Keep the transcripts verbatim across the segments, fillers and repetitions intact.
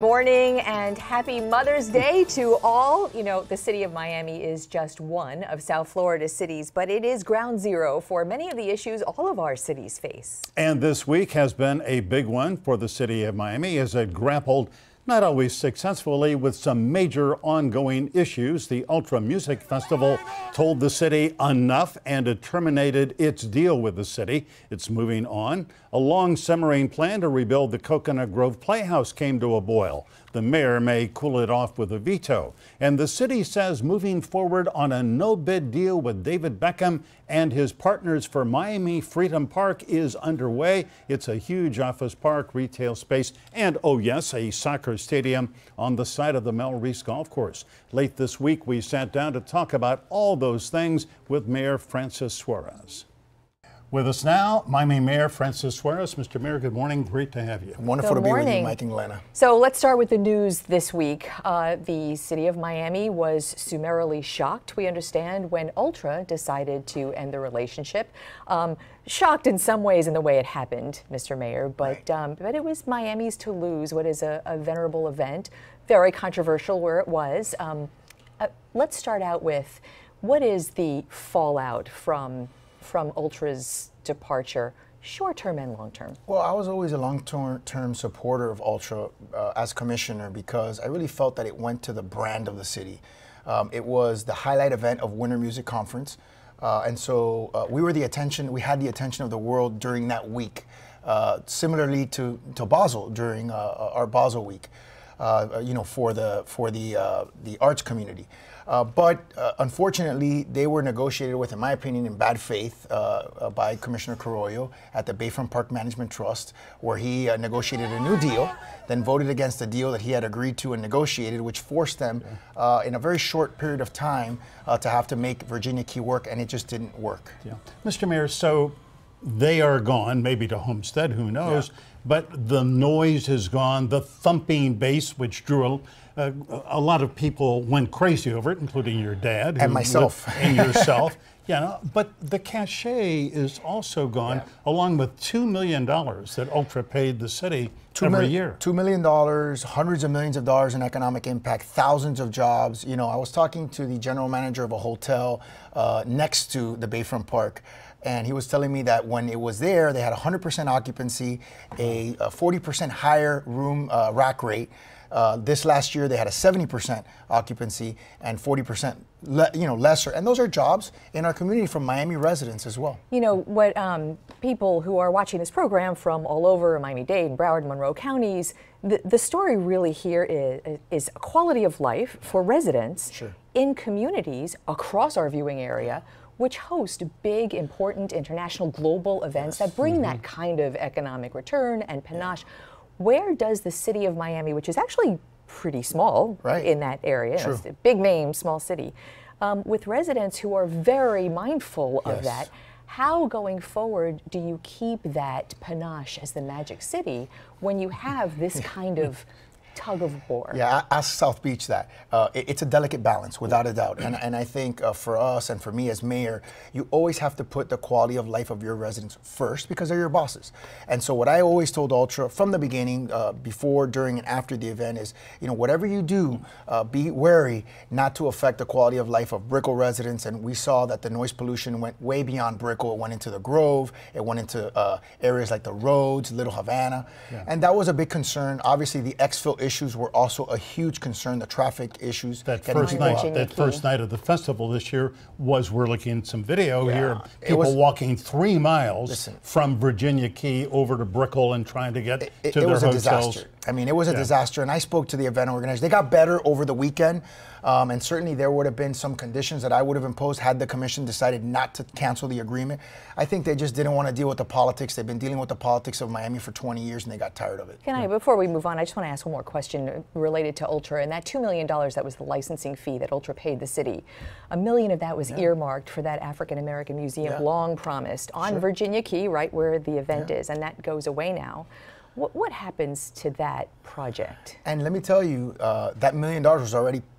morning and happy Mother's Day to all. You know, the city of Miami is just one of South Florida's cities, but it is ground zero for many of the issues all of our cities face. And this week has been a big one for the city of Miami as it grappled, not always successfully, with some major ongoing issues. The Ultra Music Festival told the city enough, and it terminated its deal with the city. It's moving on. A long simmering plan to rebuild the Coconut Grove Playhouse came to a boil. The mayor may cool it off with a veto. And the city says moving forward on a no-bid deal with David Beckham and his partners for Miami Freedom Park is underway. It's a huge office park, retail space, and, oh yes, a soccer stadium on the side of the Mel Reese Golf Course. Late this week, we sat down to talk about all those things with Mayor Francis Suarez. With us now, Miami Mayor Francis Suarez. Mister Mayor, good morning. Great to have you. Wonderful good to be morning. with you, Mike and Glenna. So let's start with the news this week. Uh, the city of Miami was summarily shocked, we understand, when Ultra decided to end the relationship. Um, shocked in some ways in the way it happened, Mister Mayor, but, right. um, but it was Miami's to lose what is a, a venerable event, very controversial where it was. Um, uh, let's start out with, what is the fallout from from Ultra's departure, short-term and long-term? Well, I was always a long-term supporter of Ultra uh, as commissioner because I really felt that it went to the brand of the city. Um, it was the highlight event of Winter Music Conference, uh, and so uh, we were the attention, we had the attention of the world during that week, uh, similarly to, to Basel during uh, our Basel week, uh, you know, for the, for the, uh, the arts community. Uh, but uh, unfortunately, they were negotiated with, in my opinion, in bad faith uh, uh, by Commissioner Carollo at the Bayfront Park Management Trust, where he uh, negotiated a new deal, then voted against the deal that he had agreed to and negotiated, which forced them uh, in a very short period of time uh, to have to make Virginia Key work, and it just didn't work. Yeah. Mister Mayor, so they are gone, maybe to Homestead, who knows, yeah. But the noise is gone, the thumping bass, which drew a, a, a lot of people went crazy over it, including your dad. And myself. Lived, and yourself. Yeah, no, but the cachet is also gone, yeah. along with two million dollars that Ultra paid the city two every million, year. two million dollars, hundreds of millions of dollars in economic impact, thousands of jobs. You know, I was talking to the general manager of a hotel uh, next to the Bayfront Park, and he was telling me that when it was there, they had one hundred percent occupancy, a, a forty percent higher room uh, rack rate. Uh, this last year, they had a seventy percent occupancy and forty percent le you know, lesser. And those are jobs in our community from Miami residents as well. You know, what um, people who are watching this program from all over Miami-Dade, Broward, and Monroe counties, the, the story really here is, is a quality of life for residents sure. in communities across our viewing area, which host big, important international global events yes. that bring mm-hmm. that kind of economic return and panache. Yeah. Where does the city of Miami, which is actually pretty small right. in that area, True. It's a big name, small city, um, with residents who are very mindful of yes. that, how going forward do you keep that panache as the Magic City when you have this kind of tug of war? Yeah, ask South Beach that. Uh, it, it's a delicate balance, without a doubt. And, and I think uh, for us and for me as mayor, you always have to put the quality of life of your residents first because they're your bosses. And so what I always told Ultra from the beginning, uh, before, during, and after the event is, you know, whatever you do, uh, be wary not to affect the quality of life of Brickell residents. And we saw that the noise pollution went way beyond Brickell. It went into the Grove. It went into uh, areas like the roads, Little Havana. Yeah. And that was a big concern. Obviously, the exfil issues were also a huge concern, the traffic issues. That first night, that first night of the festival this year was, we're looking at some video yeah. here, people was, walking three miles listen, from Virginia Key over to Brickell and trying to get it, to it, their it was hotels. A disaster. I mean, it was a yeah. disaster, and I spoke to the event organizers. They got better over the weekend, um, and certainly there would have been some conditions that I would have imposed had the commission decided not to cancel the agreement. I think they just didn't want to deal with the politics. They've been dealing with the politics of Miami for twenty years, and they got tired of it. Can I, before we move on, I just want to ask one more question related to Ultra, and that two million dollars, that was the licensing fee that Ultra paid the city. A million of that was yeah. earmarked for that African-American museum, yeah. long promised, on sure. Virginia Key, right where the event yeah. is, and that goes away now. What, what happens to that project? And let me tell you, uh, that million dollars was already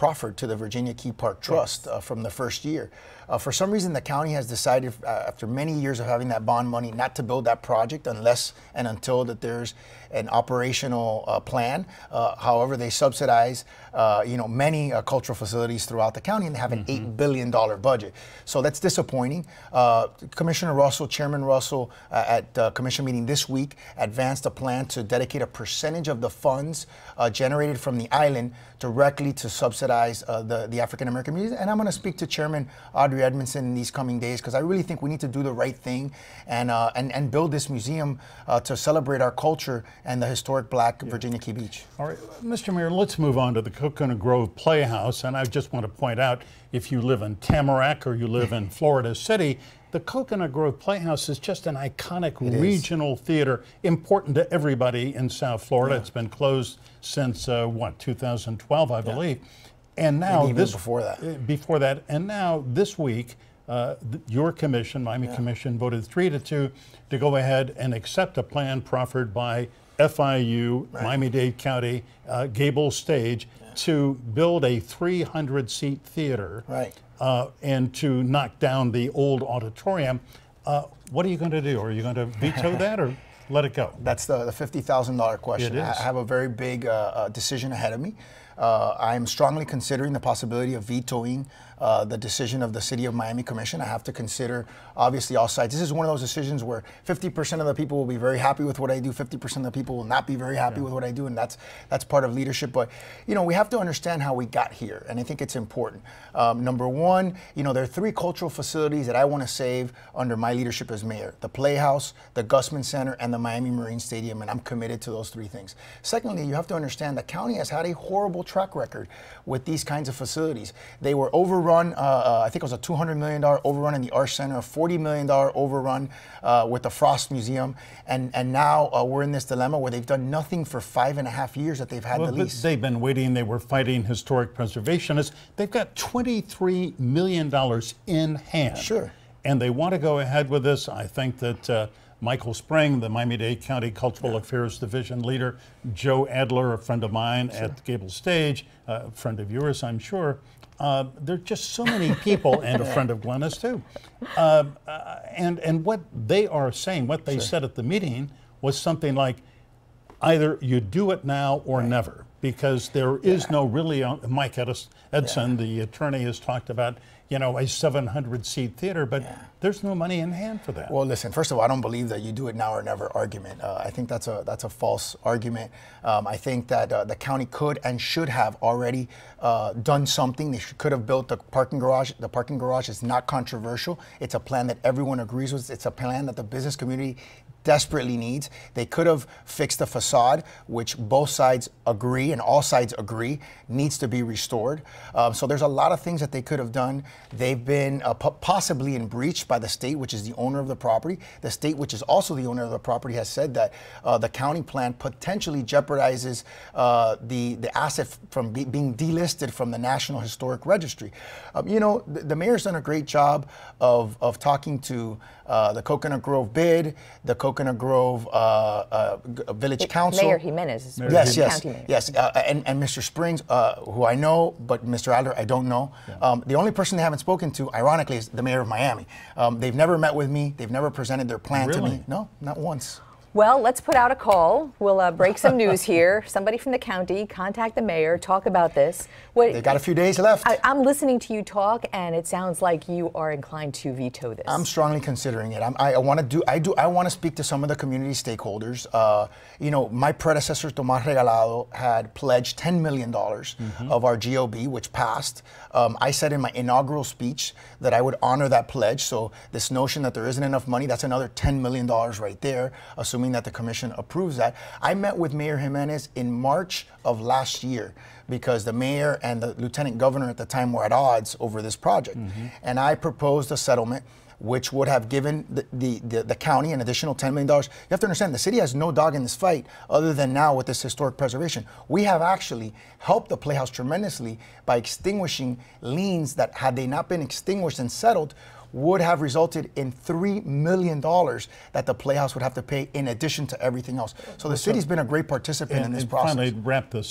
proffered to the Virginia Key Park Trust uh, from the first year. Uh, for some reason, the county has decided, uh, after many years of having that bond money, not to build that project unless and until that there's an operational uh, plan. Uh, however, they subsidize, uh, you know, many uh, cultural facilities throughout the county, and they have an mm-hmm. eight billion dollar budget. So that's disappointing. Uh, Commissioner Russell, Chairman Russell, uh, at uh, commission meeting this week, advanced a plan to dedicate a percentage of the funds uh, generated from the island directly to subsidize uh, the, the African American community. And I'm going to speak to Chairman Audrey Edmondson in these coming days, because I really think we need to do the right thing and uh, and, and build this museum uh, to celebrate our culture and the historic Black yeah. Virginia Key Beach. All right, Mister Mayor, let's move on to the Coconut Grove Playhouse. And I just want to point out, if you live in Tamarack or you live in Florida City, the Coconut Grove Playhouse is just an iconic it regional is. theater, important to everybody in South Florida. Yeah. It's been closed since, uh, what, two thousand twelve, I believe. Yeah. And now Maybe this before that. Before that, and now this week, uh, th your commission, Miami yeah. Commission, voted three to two to go ahead and accept a plan proffered by F I U, right. Miami-Dade County, uh, Gable Stage, yeah. to build a three hundred seat theater, right. uh, and to knock down the old auditorium. Uh, what are you going to do? Are you going to veto that or let it go? That's the, the fifty thousand dollar question. It is. I have a very big uh, uh, decision ahead of me. Uh, I am strongly considering the possibility of vetoing uh, the decision of the City of Miami Commission. I have to consider, obviously, all sides. This is one of those decisions where fifty percent of the people will be very happy with what I do, fifty percent of the people will not be very happy yeah. with what I do, and that's that's part of leadership. But, you know, we have to understand how we got here, and I think it's important. Um, number one, you know, there are three cultural facilities that I want to save under my leadership as mayor: the Playhouse, the Gusman Center, and the Miami Marine Stadium, and I'm committed to those three things. Secondly, you have to understand the county has had a horrible track record with these kinds of facilities. They were overrun, uh, uh, I think it was a two hundred million dollar overrun in the Arts Center, a forty million dollar overrun uh, with the Frost Museum, and, and now uh, we're in this dilemma where they've done nothing for five and a half years that they've had well, the lease. They've been waiting, they were fighting historic preservationists. They've got twenty-three million dollars in hand. Sure. And they want to go ahead with this. I think that uh, Michael Spring, the Miami-Dade County Cultural yeah. Affairs Division leader, Joe Adler, a friend of mine sure. at Gable Stage, a friend of yours, I'm sure. Uh, there are just so many people, and a friend of Glenna's too. Uh, uh, and, and what they are saying, what they sure. said at the meeting was something like, either you do it now or right. never, because there is yeah. no really, uh, Mike Edison, yeah. the attorney, has talked about, you know, a seven hundred seat theater, but yeah. there's no money in hand for that. Well, listen, first of all, I don't believe that you do it now or never argument. Uh, I think that's a that's a false argument. Um, I think that uh, the county could and should have already uh, done something. They should, could have built the parking garage. The parking garage is not controversial. It's a plan that everyone agrees with. It's a plan that the business community desperately needs. They could have fixed the facade, which both sides agree and all sides agree needs to be restored. Um, so there's a lot of things that they could have done. They've been uh, possibly in breach by the state, which is the owner of the property. The state, which is also the owner of the property, has said that uh, the county plan potentially jeopardizes uh, the, the asset from be being delisted from the National Historic Registry. Um, you know, the, the mayor's done a great job of, of talking to uh, the Coconut Grove bid, the Coconut Grove uh, uh, Village it, Council. Mayor Jimenez is Mayor yes, yes, county mayor. yes, uh, and, and Mister Springs, uh, who I know, but Mister Adler, I don't know. Yeah. Um, the only person they haven't spoken to, ironically, is the mayor of Miami. Um, they've never met with me. They've never presented their plan really? to me. No, not once. Well, let's put out a call. We'll uh, break some news here. Somebody from the county, contact the mayor, talk about this. What, They've got a few days left. I, I'm listening to you talk, and it sounds like you are inclined to veto this. I'm strongly considering it. I'm, I, I want to do. I do. I want to speak to some of the community stakeholders. Uh, you know, my predecessor, Tomás Regalado, had pledged ten million dollars mm-hmm. of our G O B, which passed. Um, I said in my inaugural speech that I would honor that pledge. So this notion that there isn't enough money, that's another ten million dollars right there, assuming that the commission approves that. I met with Mayor Jimenez in March of last year because the mayor and the lieutenant governor at the time were at odds over this project. Mm-hmm. And I proposed a settlement which would have given the, the, the, the county an additional ten million dollars. You have to understand, the city has no dog in this fight other than now with this historic preservation. We have actually helped the Playhouse tremendously by extinguishing liens that, had they not been extinguished and settled, would have resulted in three million dollars that the Playhouse would have to pay in addition to everything else. So the city's been a great participant and, in this and process. Finally, wrap this up.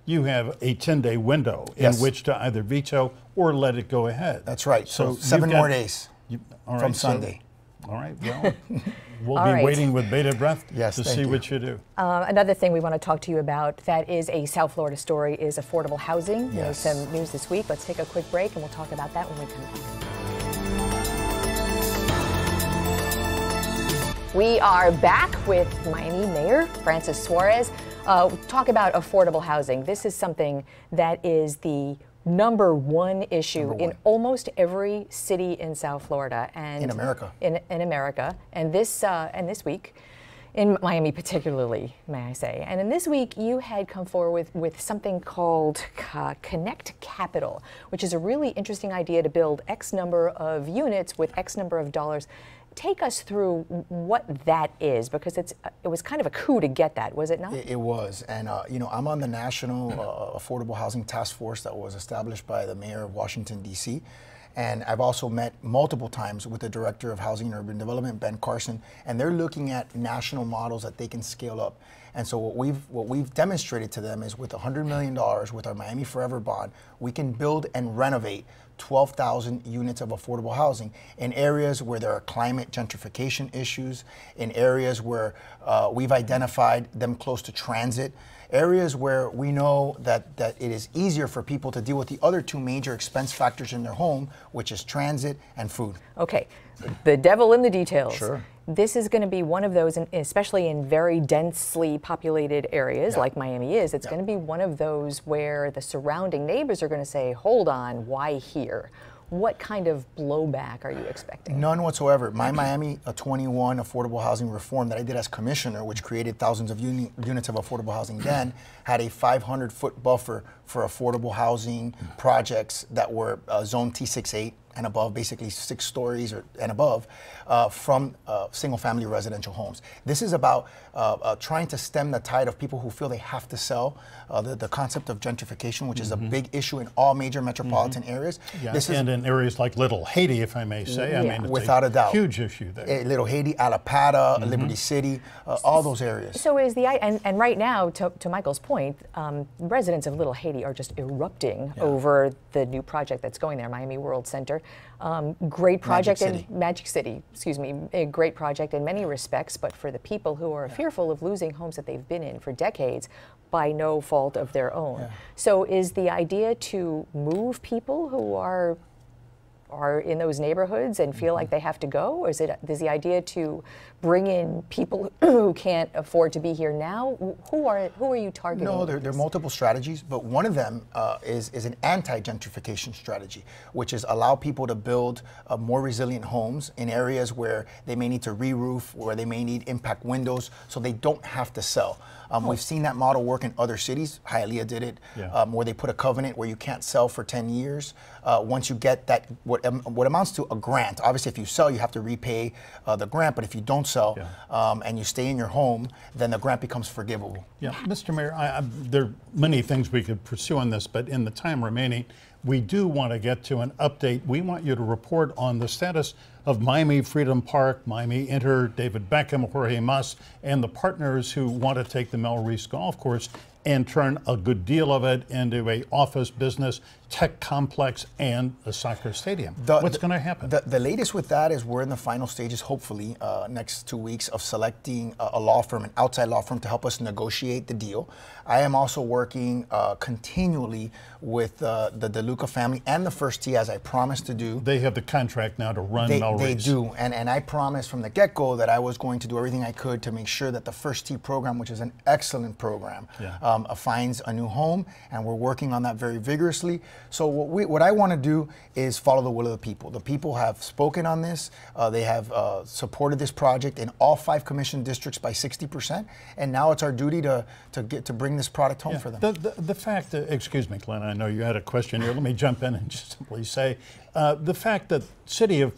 you have a ten-day window Yes. in which to either veto or let it go ahead. That's right. So, you've seven got- more days you- all from right, so- Sunday. all right, well, we'll All be right. waiting with bated breath Yes, to thank see you. what you do. Uh, another thing we want to talk to you about that is a South Florida story is affordable housing. Yes. There's some news this week. Let's take a quick break and we'll talk about that when we come back. We are back with Miami Mayor Francis Suarez. Uh, talk about affordable housing. This is something that is the number one issue Number in one. almost every city in South Florida and In America. In, in America, and this uh, and this week, in Miami particularly, may I say. And in this week, you had come forward with, with something called uh, Connect Capital, which is a really interesting idea to build X number of units with X number of dollars. Take us through what that is, because it's it was kind of a coup to get that, was it not? It, it was, and uh, you know, I'm on the National uh, Affordable Housing Task Force that was established by the Mayor of Washington, D C, and I've also met multiple times with the Director of Housing and Urban Development, Ben Carson, and they're looking at national models that they can scale up. And so what we've what we've demonstrated to them is with one hundred million dollars with our Miami Forever bond, we can build and renovate twelve thousand units of affordable housing in areas where there are climate gentrification issues, in areas where uh, we've identified them close to transit, areas where we know that, that it is easier for people to deal with the other two major expense factors in their home, which is transit and food. Okay, the devil in the details. Sure. This is going to be one of those, in, especially in very densely populated areas Yeah. like Miami is, it's Yeah. going to be one of those where the surrounding neighbors are going to say, hold on, why here? What kind of blowback are you expecting? None whatsoever. My Miami uh, twenty-one affordable housing reform that I did as commissioner, which created thousands of uni units of affordable housing then, had a five hundred foot buffer for affordable housing projects that were uh, zone T sixty-eight and above, basically six stories or and above, uh, from uh, single-family residential homes. This is about uh, uh, trying to stem the tide of people who feel they have to sell. Uh, the, the concept of gentrification, which is a big issue in all major metropolitan areas. Yeah, This is and in areas like Little Haiti, if I may say, I Yeah. mean, it's Without a doubt. huge issue there. eh, Little Haiti, Alapata, Liberty City, uh, all those areas. So is the, and, and right now, to, to Michael's point, um, residents of Little Haiti are just erupting over the new project that's going there, Miami World Center. Um, great project in City. Magic City, excuse me, a great project in many respects, but for the people who are fearful of losing homes that they've been in for decades by no fault of their own. Yeah. So is the idea to move people who are are in those neighborhoods and feel like they have to go, or is it is the idea to bring in people who can't afford to be here now? Who are who are you targeting? No, with there, there are this? multiple strategies, but one of them uh, is, is an anti-gentrification strategy, which is allow people to build uh, more resilient homes in areas where they may need to re-roof, where they may need impact windows, so they don't have to sell. Um, We've seen that model work in other cities. Hialeah did it, Yeah. um, where they put a covenant where you can't sell for ten years. Uh, once you get that, what, um, what amounts to a grant. Obviously, if you sell, you have to repay uh, the grant, but if you don't sell Yeah. um, and you stay in your home, then the grant becomes forgivable. Yeah, Mister Mayor, I, I, there are many things we could pursue on this, but in the time remaining, we do want to get to an update. We want you to report on the status of Miami Freedom Park, Miami Inter, David Beckham, Jorge Mas, and the partners who want to take the Mel Reese Golf Course and turn a good deal of it into a office, business, tech complex, and a soccer stadium. The- What's the- going to happen? The, the latest with that is we're in the final stages, hopefully, uh, next two weeks of selecting a, a law firm, an outside law firm, to help us negotiate the deal. I am also working uh, continually with uh, the DeLuca family and the First Tee, as I promised to do. They have the contract now to run They, Mel they Reese. do, and, and I promised from the get-go that I was going to do everything I could to make sure that the First Tee program, which is an excellent program, Yeah. um, uh, finds a new home, and we're working on that very vigorously. So what, we, what I want to do is follow the will of the people. The people have spoken on this. Uh, they have uh, supported this project in all five commission districts by sixty percent, and now it's our duty to, to, get, to bring this product home Yeah. for them. The, the, the fact, that, excuse me, Glenna, I know you had a question here. Let me jump in and just simply say, uh, the fact that City of Fort Lauderdale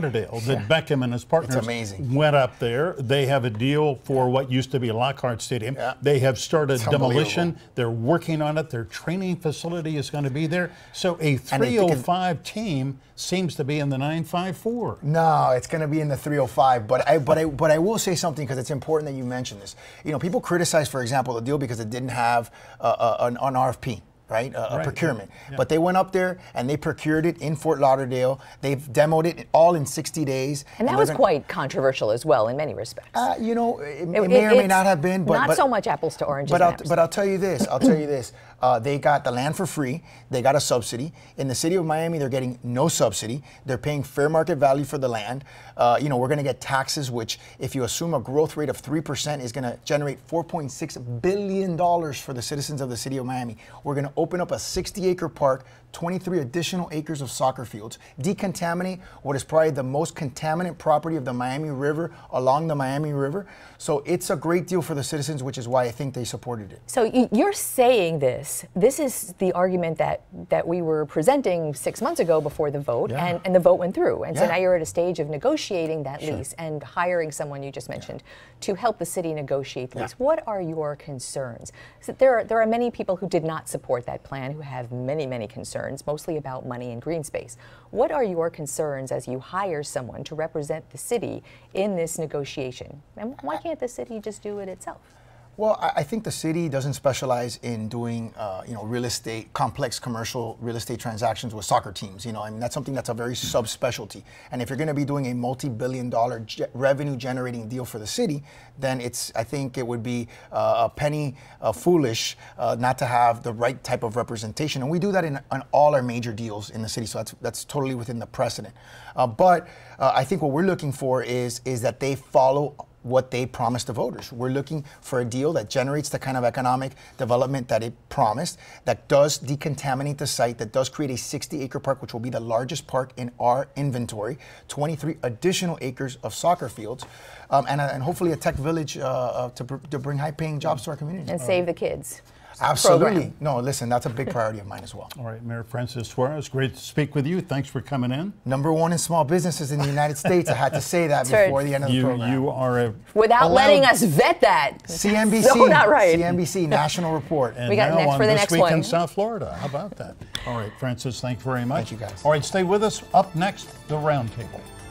Lauderdale that yeah. Beckham and his partners it's amazing. went up there. They have a deal for what used to be Lockhart Stadium. Yeah. They have started demolition. They're working on it. Their training facility is going to be there. So a three oh five team seems to be in the nine five four. No, it's going to be in the three oh five. But I, but I, but I will say something because it's important that you mention this. You know, people criticize, for example, the deal because it didn't have uh, uh, an, an R F P. Right, uh, right, a procurement. Yeah. But they went up there and they procured it in Fort Lauderdale. They've demoed it all in sixty days. And that and was quite controversial as well in many respects. Uh, you know, it, it, it may or may not have been. But, not but, so much apples to oranges. But I'll, but I'll tell you this, I'll tell you this. Uh, they got the land for free. They got a subsidy. In the city of Miami, they're getting no subsidy. They're paying fair market value for the land. Uh, you know, we're going to get taxes, which if you assume a growth rate of three percent is going to generate four point six billion dollars for the citizens of the city of Miami. We're going to open up a sixty acre park, twenty-three additional acres of soccer fields, decontaminate what is probably the most contaminant property of the Miami River along the Miami River. So it's a great deal for the citizens, which is why I think they supported it. So you're saying this. This is the argument that, that we were presenting six months ago before the vote, yeah. and, and the vote went through. And yeah. so now you're at a stage of negotiating that sure. lease and hiring someone you just mentioned yeah. to help the city negotiate the lease. Yeah. What are your concerns? So there are, there are many people who did not support that plan who have many, many concerns, mostly about money and green space. What are your concerns as you hire someone to represent the city in this negotiation? And why can't the city just do it itself? Well, I think the city doesn't specialize in doing, uh, you know, real estate, complex commercial real estate transactions with soccer teams. You know, I mean, that's something that's a very subspecialty. And if you're going to be doing a multi-billion dollar ge revenue generating deal for the city, then it's, I think it would be uh, a penny uh, foolish uh, not to have the right type of representation. And we do that in, in all our major deals in the city. So that's, that's totally within the precedent. Uh, but uh, I think what we're looking for is, is that they follow what they promised the voters. We're looking for a deal that generates the kind of economic development that it promised, that does decontaminate the site, that does create a sixty acre park, which will be the largest park in our inventory, twenty-three additional acres of soccer fields, um, and, and hopefully a tech village uh, uh, to, to bring high paying jobs to our community. And save the kids. Absolutely. Program. No, listen, that's a big priority of mine as well. All right, Mayor Francis Suarez, great to speak with you. Thanks for coming in. Number one in small businesses in the United States. I had to say that before the end of the you, program. You are a... Without letting us vet that. C N B C. So not right. C N B C National Report. And we got now next on for the This next Week one. in South Florida. How about that? All right, Francis, thank you very much. Thank you, guys. All right, stay with us. Up next, the Roundtable.